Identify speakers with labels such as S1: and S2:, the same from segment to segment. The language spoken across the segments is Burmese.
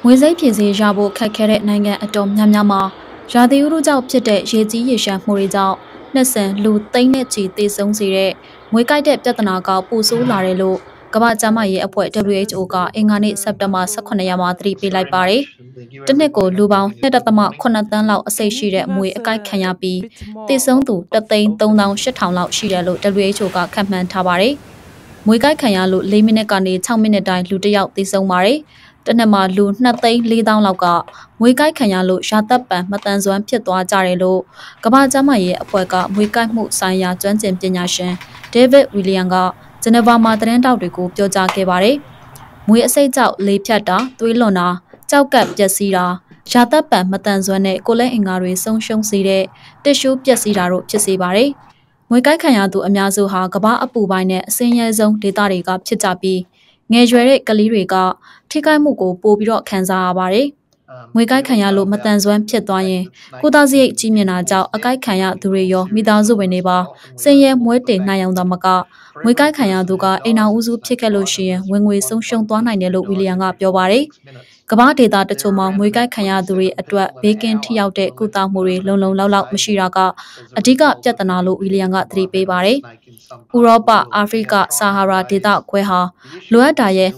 S1: ငွေစိတ်ဖြစ်စေရဖို့ခက်ခဲတဲ့နိုင်ငံအတော်များများမှာရာသီဥတုကြောင့်ဖြစ်တဲ့ရေကြီးရေရှမ်းမှုတွေကြောင့်နှစ်စဉ်လူသိန်းနဲ့ချီသေဆုံးစေတဲ့ငွေကိုက်တဲ့ပြဿနာကပိုဆိုးလာတယ်လို့ကမ္ဘာ့ကျန်းမာရေးအဖွဲ့ WHO ကအင်္ဂါနေ့စက်တင်ဘာ18ရက်မှာသတိပေးလိုက်ပါတယ်။တစ်နှစ်ကိုလူပေါင်း 1.8 သန်းလောက်အဆိပ်ရှိတဲ့မွေအကိုက်ခံရပြီးသေဆုံးသူ1,380,000လောက်ရှိတယ်လို့ WHO ကခန့်မှန်းထားပါတယ်။မွေကိုက်ခံရလို့4မိနစ်ကနေ6မိနစ်တိုင်းလူတစ်ယောက်သေဆုံးပါတယ်။တနက်မှာလူ2,400,000လောက်ကမွေကိုက်ခံရလို့ရာသက်ပံမတန်စွမ်းဖြစ်သွားကြတယ်လို့ကမ္ဘာ့ကျန်းမာရေးအဖွဲ့ကမွေကိုက်မှုဆိုင်ရာကျွမ်းကျင်ပညာရှင်ဒေးဗစ်ဝီလီယံကဂျနီဗာမှာသတင်းတောက်တွေကိုပြောကြားခဲ့ပါတယ်။မွေအဆိပ်ကြောင့်လေဖြတ်တာသွေးလွန်တာကြောက်ကပ်ပျက်စီးတာရာသက်ပံမတန်စွမ်းနဲ့ကိုယ်လက်အင်္ဂါတွေဆုံးရှုံးစေတဲ့တစ်ရှူးပျက်စီးတာတို့ဖြစ်စေပါတယ်။မွေကိုက်ခံရသူအများစုဟာကမ္ဘာအပူပိုင်းနဲ့အစင်းရဲဆုံးဒေသတွေကဖြစ်ကြပြီးငယ်ရွယ်တဲ့ကလေးတွေကထိခိုက်မှုကိုပိုပြီးတော့ခံစားရပါတယ်။မွေကိုက်ခံရလို့မတန်ဆွမ်းဖြစ်သွားရင်ကိုသားစရိတ်ကြီးမြင့်တာကြောင့်အကိုက်ခံရသူတွေရောမိသားစုဝင်တွေပါစင်ရဲမွေးတင်နိုင်အောင်သာမကမွေကိုက်ခံရသူကအိမ်အောင်ဦးစုဖြစ်ခဲ့လို့ရှိရင်ဝင်ငွေဆုံးရှုံးသွားနိုင်တယ်လို့ဝီလီယံကပြောပါတယ်။ကမ္ဘာဒေသတချို့မှာမွေကိုက်ခံရသူတွေအတွက်ဘေးကင်းထိရောက်တဲ့ကုသမှုတွေလုံလုံလောက်မရှိတာကအဓိကပြဿနာလို့ဝီလီယံကသတိပေးပါတယ်။ဥရောပအာဖရိကဆာဟာရာဒေသခွဲဟာလိုအပ်တာရဲ့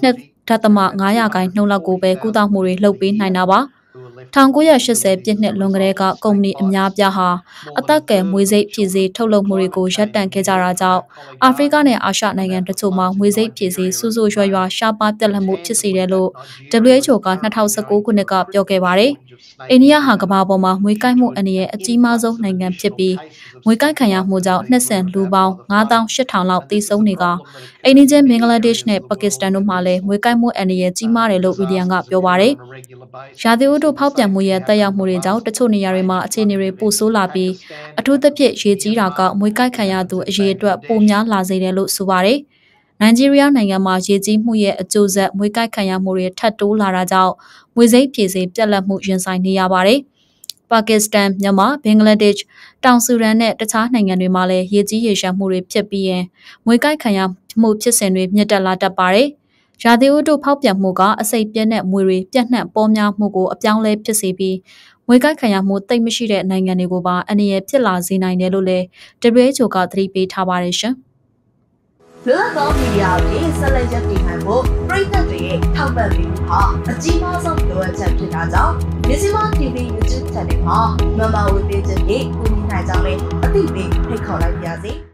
S1: 2.5%လောက်ကိုပဲကုသမှုတွေလုပ်ပေးနိုင်တာပါ1980ပြည့်နှစ်လွန်ကတည်းကကုမ္ပဏီအများပြားဟာအသက်ကယ်မွေစိတ်ဖြည့်စေးထုတ်လုပ်မှုတွေကိုရပ်တန့်ခဲ့ကြတာကြောင့်အာဖရိကနဲ့အာရှနိုင်ငံတချို့မှာမွေစိတ်ဖြည့်စေးဆူရွှဲရှားပါးပြတ်လတ်မှုဖြစ်စေတယ်လို့ WHO က2019ခုနှစ်ကပြောခဲ့ပါတယ်။အိန္ဒိယဟာကမ္ဘာပေါ်မှာမွေကိုက်မှုအန္တရာယ်အကြီးမားဆုံးနိုင်ငံဖြစ်ပြီးမွေကိုက်ခံရမှုကြောင့်နှစ်စဉ်လူပေါင်း98,000လောက်သေဆုံးနေကအိန္ဒိချင်းဘင်္ဂလားဒေ့ရှ်နဲ့ပါကစ္စတန်တို့မှာလည်းမွေကိုက်မှုအန္တရာယ်ကြီးမားတယ်လို့ဝီလီယံကပြောပါတယ်။ရာသီဥတုဖောက်ပြန်မှုရဲ့တက်ရောက်မှုတွေကြောင့်တချို့နေရာတွေမှာအခြေအနေတွေပိုဆိုးလာပြီးအထူးသဖြင့်ရေကြီးတာကမွေကိုက်ခံရသူအရေအတွက်ပိုများလာစေတယ်လို့ဆိုပါတယ်။နိုင်ဂျီးရီးယားနိုင်ငံမှာရေကြီးမှုရဲ့အကျိုးဆက်မွေကိုက်ခံရမှုတွေထပ်တိုးလာတာကြောင့်မွေစိတ်ဖြည့်စေးပြတ်လတ်မှုရင်ဆိုင်နေရပါတယ်။ပါကစ္စတန်၊မြန်မာ၊ဘင်္ဂလားဒေ့ရှ်၊တောင်ဆူဒန်နဲ့တခြားနိုင်ငံတွေမှာလည်းရေကြီးရေရှမ်းမှုတွေဖြစ်ပြီးရင်မွေကိုက်ခံရမှုဖြစ်စဉ်တွေမြင့်တက်လာတတ်ပါတယ်။ရာသီဥတုဖောက်ပြန်မှုကအဆိပ်ပြက်တဲ့မွေတွေပြန့်နှံ့ပေါများမှုကိုအပြောင်းလဲဖြစ်စေပြီးမွေကိုက်ခံရမှုတိတ်မရှိတဲ့နိုင်ငံတွေကိုပါအန္တရာယ်ဖြစ်လာစေနိုင်တယ်လို့လည်း WHO ကသတိပေးထားပါတယ်ရှင်
S2: ။လွတ်လပ်သောမီဒီယာတွေဆက်လက်ရပ်တည်နိုင်ဖို့ပြည်သက်တွေရဲ့ထောက်ပံ့ပေးမှုဟာအကြီးမားဆုံးလိုအပ်ချက်ဖြစ်တာကြောင့်Mizima TV YouTube Channel မှာမမဝေပေးခြင်းဖြင့်ကူညီနိုင်ကြောင်းလည်းအသိပေးဖိတ်ခေါ်လိုက်ပါရစေ။